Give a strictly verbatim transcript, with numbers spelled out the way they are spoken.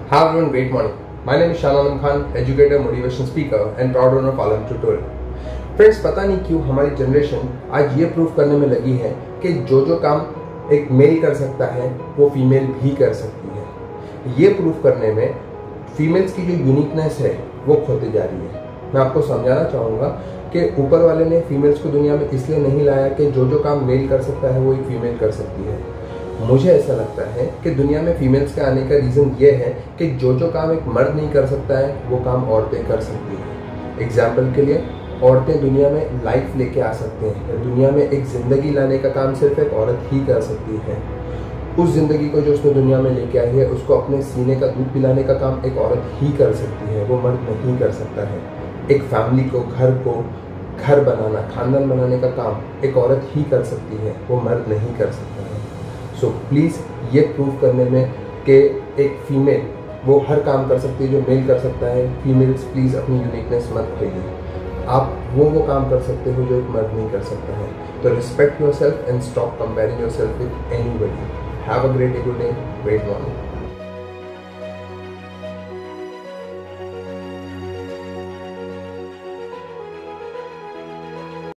Hi everyone, great morning. My name is Shahnam Khan, educator, motivation speaker and proud owner of Alam Tutorial. Friends, पता नहीं क्यों हमारी generation आज ये prove करने में लगी है कि जो जो काम एक मेल कर सकता है वो फीमेल भी कर सकती है। ये प्रूव करने में फीमेल्स की जो यूनिकनेस है वो खोती जा रही है। मैं आपको समझाना चाहूँगा कि ऊपर वाले ने फीमेल्स को दुनिया में इसलिए नहीं लाया कि जो जो काम मेल कर सकता है वो एक फीमेल कर सकती है। मुझे ऐसा लगता है कि दुनिया में फीमेल्स के आने का रीज़न ये है कि जो जो काम एक मर्द नहीं कर सकता है वो काम औरतें कर सकती हैं। एग्जाम्पल के लिए, औरतें दुनिया में लाइफ लेके आ सकते हैं। दुनिया में एक ज़िंदगी लाने का काम सिर्फ एक औरत ही कर सकती है। उस ज़िंदगी को जो उसने दुनिया में लेके आई है उसको अपने सीने का दूध पिलाने का काम एक औरत ही कर सकती है, वो मर्द नहीं कर सकता है। एक फैमिली को, घर को घर बनाना, खानदान बनाने का काम एक औरत ही कर सकती है, वो मर्द नहीं कर सकता है। सो so, प्लीज़ ये प्रूव करने में कि एक फीमेल वो हर काम कर सकती है जो मेल कर सकता है, फीमेल्स प्लीज़ अपनी यूनिकनेस मत खोइए। आप वो वो काम कर सकते हो जो एक मर्द नहीं कर सकता है। तो respect yourself and stop comparing yourself with anybody. Have a great day, good day, great morning.